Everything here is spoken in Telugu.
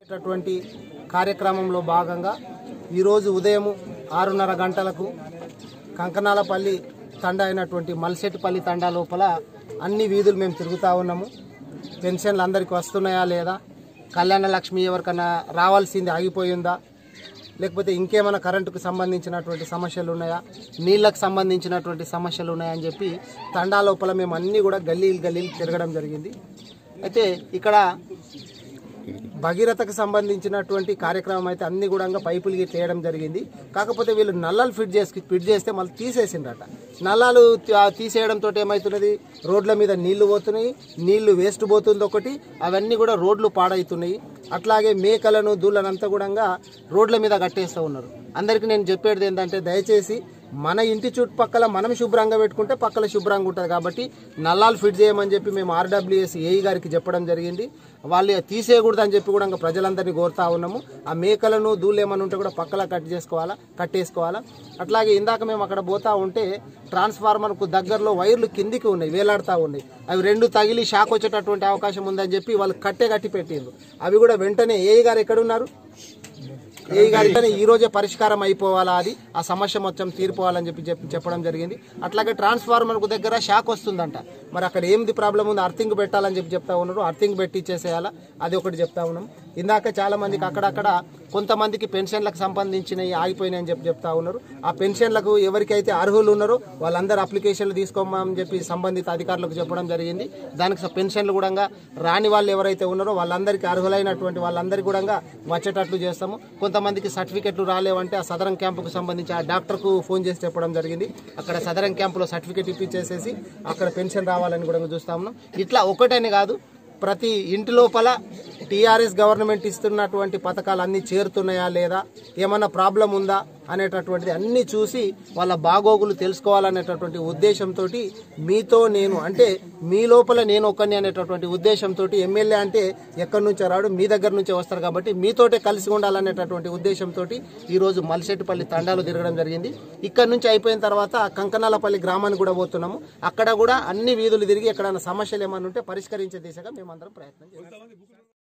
అటువంటి కార్యక్రమంలో భాగంగా ఈరోజు ఉదయం 6:30 గంటలకు కంకనాలపల్లి తండా అయినటువంటి మల్సెట్టిపల్లి తండా లోపల అన్ని వీధులు మేము తిరుగుతూ ఉన్నాము. పెన్షన్లు అందరికీ వస్తున్నాయా లేదా, కళ్యాణ లక్ష్మి ఎవరికన్నా రావాల్సింది ఆగిపోయిందా, లేకపోతే ఇంకేమైనా కరెంటుకు సంబంధించినటువంటి సమస్యలు ఉన్నాయా, నీళ్లకు సంబంధించినటువంటి సమస్యలు ఉన్నాయా అని చెప్పి తండా లోపల మేము అన్నీ కూడా గల్లీలు తిరగడం జరిగింది. అయితే ఇక్కడ భగీరథకు సంబంధించినటువంటి కార్యక్రమం అయితే అన్ని కూడా పైపులు చేయడం జరిగింది. కాకపోతే వీళ్ళు నల్లాలు ఫిట్ చేస్తే మళ్ళీ తీసేసిండ్రట. నల్లాలు తీసేయడంతో ఏమవుతున్నది, రోడ్ల మీద నీళ్లు పోతున్నాయి, నీళ్లు వేస్ట్ పోతుంది ఒకటి, అవన్నీ కూడా రోడ్లు పాడవుతున్నాయి. అట్లాగే మేకలను దూళ్ళనంతా కూడా రోడ్ల మీద కట్టేస్తూ ఉన్నారు. అందరికీ నేను చెప్పేది ఏంటంటే, దయచేసి మన ఇంటి చుట్టుపక్కల మనం శుభ్రంగా పెట్టుకుంటే పక్కల శుభ్రంగా ఉంటుంది. కాబట్టి నల్లాలు ఫిట్ చేయమని చెప్పి మేము RWS ఏఈ గారికి చెప్పడం జరిగింది. వాళ్ళు తీసేయకూడదు అని చెప్పి కూడా ప్రజలందరినీ కోరుతా ఉన్నాము. ఆ మేకలను దూళ్ళు ఏమైనా ఉంటే కూడా పక్కల కట్టేసుకోవాలా. అట్లాగే ఇందాక మేము అక్కడ పోతా ఉంటే ట్రాన్స్ఫార్మర్కు దగ్గరలో వైర్లు కిందికి ఉన్నాయి, వేలాడుతూ ఉన్నాయి. అవి 2 తగిలి షాక్ వచ్చేటటువంటి అవకాశం ఉందని చెప్పి వాళ్ళు కట్టి పెట్టిండ్రు. అవి కూడా వెంటనే ఏఈ గారు ఎక్కడున్నారు, ఏఈ గారి ఈ రోజే పరిష్కారం అయిపోవాలా, అది ఆ సమస్య మొత్తం తీరిపోవాలని చెప్పడం జరిగింది. అట్లాగే ట్రాన్స్ఫార్మర్ కు దగ్గర షాక్ వస్తుందంట. మరి అక్కడ ఏంది ప్రాబ్లం ఉంది, అర్థింగ్ పెట్టాలని చెప్తా ఉన్నారు. అర్థింగ్ పెట్టి ఇచ్చేసేయాలా, అది ఒకటి చెప్తా ఉన్నాం. ఇందాక చాలా మందికి అక్కడక్కడ కొంతమందికి పెన్షన్లకు సంబంధించినవి ఆగిపోయినాయని చెప్తా ఉన్నారు. ఆ పెన్షన్లకు ఎవరికైతే అర్హులు ఉన్నారో వాళ్ళందరూ అప్లికేషన్లు తీసుకోమని చెప్పి సంబంధిత అధికారులకు చెప్పడం జరిగింది. దానికి పెన్షన్లు కూడా రాని వాళ్ళు ఎవరైతే ఉన్నారో వాళ్ళందరికీ అర్హులైనటువంటి వాళ్ళందరికీ కూడా వచ్చేటట్లు చేస్తాము. కొంతమందికి సర్టిఫికెట్లు రాలేవంటే ఆ సదరం క్యాంపుకు సంబంధించి ఆ డాక్టర్కు ఫోన్ చేసి చెప్పడం జరిగింది. అక్కడ సదరం క్యాంపులో సర్టిఫికెట్ ఇప్పించేసేసి అక్కడ పెన్షన్ రావాలని కూడా చూస్తాము. ఇట్లా ఒకటని కాదు, ప్రతి ఇంటి లోపల టీఆర్ఎస్ గవర్నమెంట్ ఇస్తున్నటువంటి పథకాలు అన్నీ చేరుతున్నాయా లేదా, ఏమన్నా ప్రాబ్లం ఉందా అనేటటువంటిది అన్నీ చూసి వాళ్ళ బాగోగులు తెలుసుకోవాలనేటటువంటి ఉద్దేశంతో మీతో నేను, అంటే మీ లోపల నేను ఒకరిని అనేటటువంటి ఉద్దేశంతో, ఎమ్మెల్యే అంటే ఎక్కడి నుంచో రాడు, మీ దగ్గర నుంచే వస్తారు కాబట్టి మీతోటే కలిసి ఉండాలనేటటువంటి ఉద్దేశంతో ఈరోజు మల్సెట్టిపల్లి తండాలు తిరగడం జరిగింది. ఇక్కడ నుంచి అయిపోయిన తర్వాత కంకనాలపల్లి గ్రామానికి కూడా పోతున్నాము. అక్కడ కూడా అన్ని వీధులు తిరిగి ఎక్కడైనా సమస్యలు ఏమైనా ఉంటే పరిష్కరించే దిశగా మేమందరం ప్రయత్నం చేస్తాం.